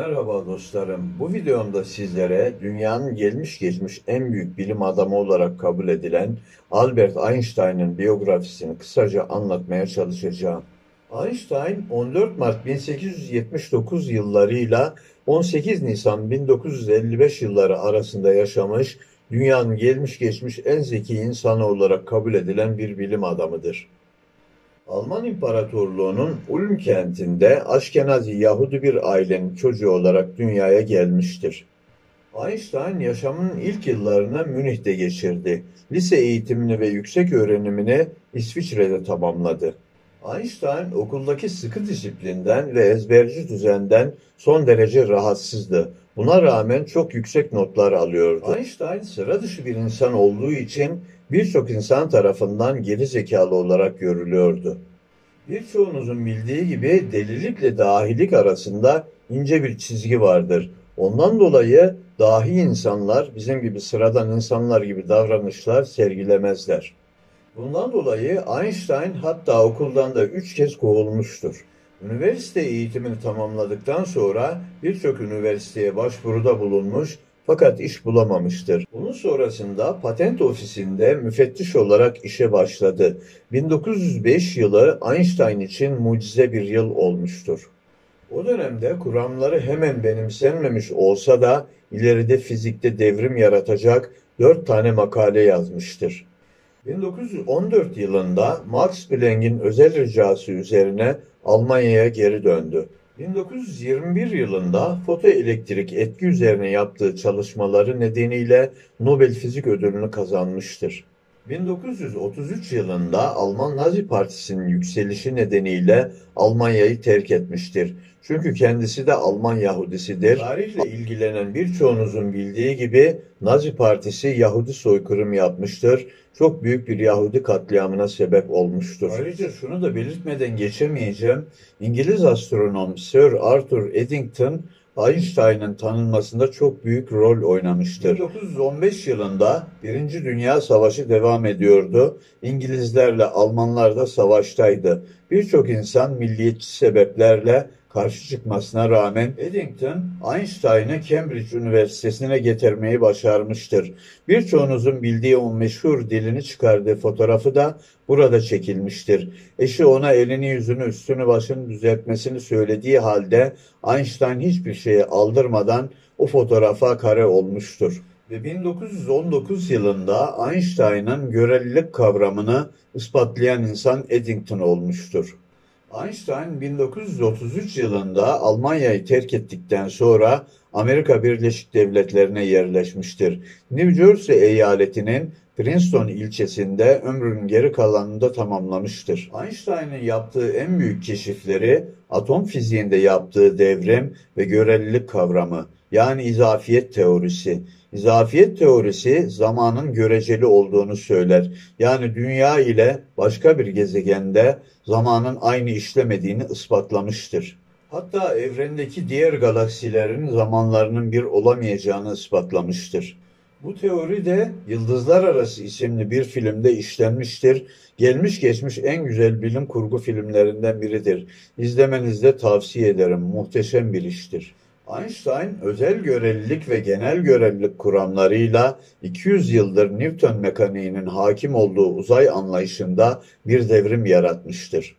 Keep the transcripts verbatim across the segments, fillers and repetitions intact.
Merhaba dostlarım. Bu videomda sizlere dünyanın gelmiş geçmiş en büyük bilim adamı olarak kabul edilen Albert Einstein'ın biyografisini kısaca anlatmaya çalışacağım. Einstein on dört Mart bin sekiz yüz yetmiş dokuz yıllarıyla on sekiz Nisan bin dokuz yüz elli beş yılları arasında yaşamış, dünyanın gelmiş geçmiş en zeki insanı olarak kabul edilen bir bilim adamıdır. Alman İmparatorluğu'nun Ulm kentinde Aşkenazi Yahudi bir ailenin çocuğu olarak dünyaya gelmiştir. Einstein yaşamının ilk yıllarını Münih'te geçirdi. Lise eğitimini ve yüksek öğrenimini İsviçre'de tamamladı. Einstein okuldaki sıkı disiplinden ve ezberci düzenden son derece rahatsızdı. Buna rağmen çok yüksek notlar alıyordu. Einstein sıra dışı bir insan olduğu için birçok insan tarafından geri zekalı olarak görülüyordu. Birçoğunuzun bildiği gibi delilikle dahilik arasında ince bir çizgi vardır. Ondan dolayı dahi insanlar bizim gibi sıradan insanlar gibi davranışlar sergilemezler. Bundan dolayı Einstein hatta okuldan da üç kez kovulmuştur. Üniversite eğitimini tamamladıktan sonra birçok üniversiteye başvuruda bulunmuş fakat iş bulamamıştır. Bunun sonrasında patent ofisinde müfettiş olarak işe başladı. bin dokuz yüz beş yılı Einstein için mucize bir yıl olmuştur. O dönemde kuramları hemen benimsenmemiş olsa da ileride fizikte devrim yaratacak dört tane makale yazmıştır. bin dokuz yüz on dört yılında Max Planck'in özel ricası üzerine Almanya'ya geri döndü. bin dokuz yüz yirmi bir yılında fotoelektrik etki üzerine yaptığı çalışmaları nedeniyle Nobel Fizik Ödülünü kazanmıştır. bin dokuz yüz otuz üç yılında Alman Nazi Partisi'nin yükselişi nedeniyle Almanya'yı terk etmiştir. Çünkü kendisi de Alman Yahudisidir. Tarihle ilgilenen birçoğunuzun bildiği gibi Nazi Partisi Yahudi soykırım yapmıştır. Çok büyük bir Yahudi katliamına sebep olmuştur. Ayrıca şunu da belirtmeden geçemeyeceğim. İngiliz astronom Sir Arthur Eddington, Einstein'ın tanınmasında çok büyük rol oynamıştır. bin dokuz yüz on beş yılında Birinci Dünya Savaşı devam ediyordu. İngilizlerle Almanlar da savaştaydı. Birçok insan milliyetçi sebeplerle karşı çıkmasına rağmen Eddington, Einstein'ı Cambridge Üniversitesi'ne getirmeyi başarmıştır. Birçoğunuzun bildiği o meşhur dilini çıkardığı fotoğrafı da burada çekilmiştir. Eşi ona elini yüzünü üstünü başını düzeltmesini söylediği halde Einstein hiçbir şeyi aldırmadan o fotoğrafa kare olmuştur. Ve bin dokuz yüz on dokuz yılında Einstein'ın görelilik kavramını ispatlayan insan Eddington olmuştur. Einstein bin dokuz yüz otuz üç yılında Almanya'yı terk ettikten sonra Amerika Birleşik Devletleri'ne yerleşmiştir. New Jersey eyaletinin Princeton ilçesinde ömrünün geri kalanında tamamlamıştır. Einstein'ın yaptığı en büyük keşifleri atom fiziğinde yaptığı devrim ve görelilik kavramı, yani izafiyet teorisi. İzafiyet teorisi zamanın göreceli olduğunu söyler. Yani dünya ile başka bir gezegende zamanın aynı işlemediğini ispatlamıştır. Hatta evrendeki diğer galaksilerin zamanlarının bir olamayacağını ispatlamıştır. Bu teori de Yıldızlar Arası isimli bir filmde işlenmiştir. Gelmiş geçmiş en güzel bilim kurgu filmlerinden biridir. İzlemenizi de tavsiye ederim. Muhteşem bir iştir. Einstein özel görelilik ve genel görelilik kuramlarıyla iki yüz yıldır Newton mekaniğinin hakim olduğu uzay anlayışında bir devrim yaratmıştır.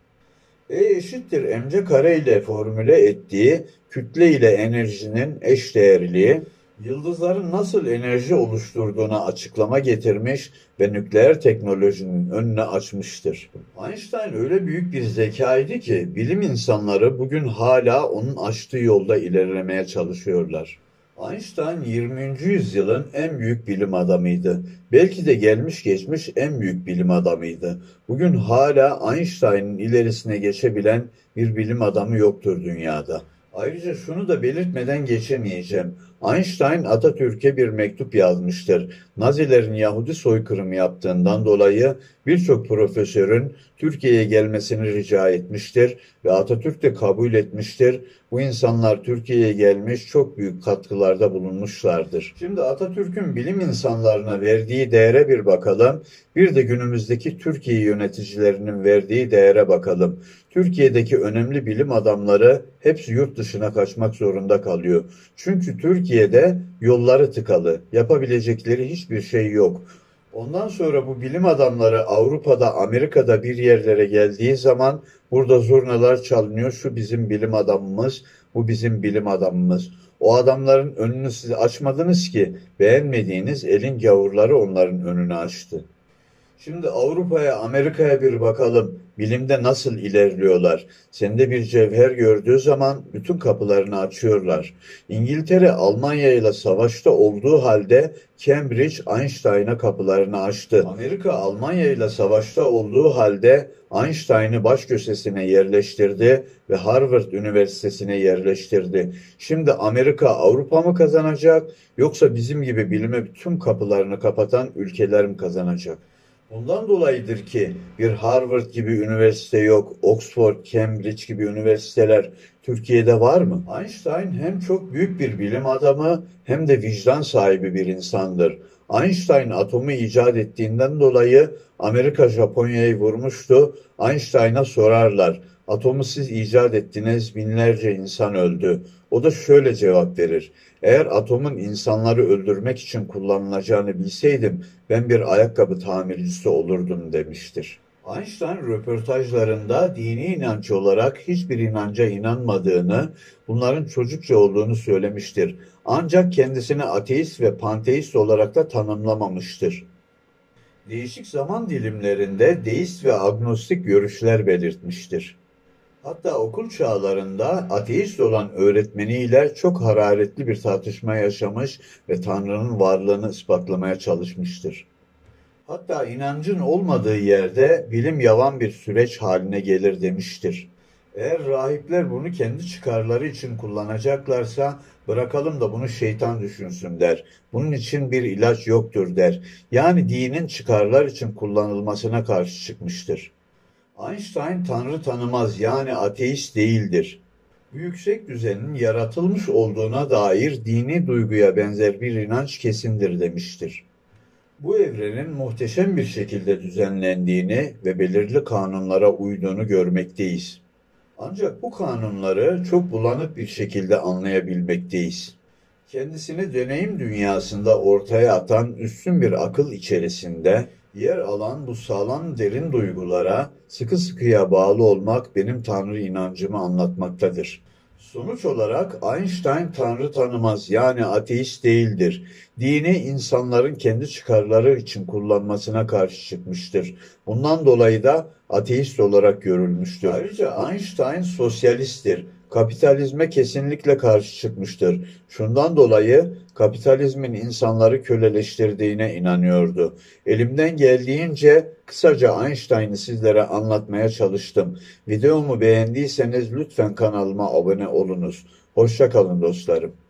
E eşittir mc kare ile formüle ettiği kütle ile enerjinin eşdeğerliği, yıldızların nasıl enerji oluşturduğuna açıklama getirmiş ve nükleer teknolojinin önünü açmıştır. Einstein öyle büyük bir zekaydı ki bilim insanları bugün hala onun açtığı yolda ilerlemeye çalışıyorlar. Einstein yirminci yüzyılın en büyük bilim adamıydı. Belki de gelmiş geçmiş en büyük bilim adamıydı. Bugün hala Einstein'ın ilerisine geçebilen bir bilim adamı yoktur dünyada. Ayrıca şunu da belirtmeden geçemeyeceğim. Einstein Atatürk'e bir mektup yazmıştır. Nazilerin Yahudi soykırımı yaptığından dolayı Birçok profesörün Türkiye'ye gelmesini rica etmiştir ve Atatürk de kabul etmiştir. Bu insanlar Türkiye'ye gelmiş, çok büyük katkılarda bulunmuşlardır. Şimdi Atatürk'ün bilim insanlarına verdiği değere bir bakalım. Bir de günümüzdeki Türkiye yöneticilerinin verdiği değere bakalım. Türkiye'deki önemli bilim adamları hepsi yurt dışına kaçmak zorunda kalıyor. Çünkü Türkiye'de yolları tıkalı, yapabilecekleri hiçbir şey yok. Ondan sonra bu bilim adamları Avrupa'da, Amerika'da bir yerlere geldiği zaman burada zurnalar çalınıyor. Şu bizim bilim adamımız, bu bizim bilim adamımız. O adamların önünü siz açmadınız ki, beğenmediğiniz elin gavurları onların önünü açtı. Şimdi Avrupa'ya, Amerika'ya bir bakalım. Bilimde nasıl ilerliyorlar? Sende bir cevher gördüğü zaman bütün kapılarını açıyorlar. İngiltere, Almanya ile savaşta olduğu halde Cambridge, Einstein'a kapılarını açtı. Amerika, Almanya ile savaşta olduğu halde Einstein'ı baş köşesine yerleştirdi ve Harvard Üniversitesi'ne yerleştirdi. Şimdi Amerika, Avrupa mı kazanacak, yoksa bizim gibi bilime tüm kapılarını kapatan ülkeler mi kazanacak? Bundan dolayıdır ki bir Harvard gibi üniversite yok, Oxford, Cambridge gibi üniversiteler Türkiye'de var mı? Einstein hem çok büyük bir bilim adamı hem de vicdan sahibi bir insandır. Einstein atomu icat ettiğinden dolayı Amerika Japonya'yı vurmuştu. Einstein'a sorarlar, atomu siz icat ettiniz, binlerce insan öldü. O da şöyle cevap verir: eğer atomun insanları öldürmek için kullanılacağını bilseydim ben bir ayakkabı tamircisi olurdum demiştir. Einstein röportajlarında dini inanç olarak hiçbir inanca inanmadığını, bunların çocukça olduğunu söylemiştir. Ancak kendisini ateist ve panteist olarak da tanımlamamıştır. Değişik zaman dilimlerinde deist ve agnostik görüşler belirtmiştir. Hatta okul çağlarında ateist olan öğretmeniyle çok hararetli bir tartışma yaşamış ve Tanrı'nın varlığını ispatlamaya çalışmıştır. Hatta inancın olmadığı yerde bilim yavan bir süreç haline gelir demiştir. Eğer rahipler bunu kendi çıkarları için kullanacaklarsa bırakalım da bunu şeytan düşünsün der. Bunun için bir ilaç yoktur der. Yani dinin çıkarlar için kullanılmasına karşı çıkmıştır. Einstein Tanrı tanımaz, yani ateist değildir. Bu yüksek düzenin yaratılmış olduğuna dair dini duyguya benzer bir inanç kesindir demiştir. Bu evrenin muhteşem bir şekilde düzenlendiğini ve belirli kanunlara uyduğunu görmekteyiz. Ancak bu kanunları çok bulanık bir şekilde anlayabilmekteyiz. Kendisini deneyim dünyasında ortaya atan üstün bir akıl içerisinde yer alan bu sağlam derin duygulara sıkı sıkıya bağlı olmak benim Tanrı inancımı anlatmaktadır. Sonuç olarak Einstein Tanrı tanımaz, yani ateist değildir. Dini insanların kendi çıkarları için kullanmasına karşı çıkmıştır. Bundan dolayı da ateist olarak görülmüştür. Ayrıca Einstein sosyalisttir. Kapitalizme kesinlikle karşı çıkmıştır. Şundan dolayı kapitalizmin insanları köleleştirdiğine inanıyordu. Elimden geldiğince kısaca Einstein'ı sizlere anlatmaya çalıştım. Videomu beğendiyseniz lütfen kanalıma abone olunuz. Hoşça kalın dostlarım.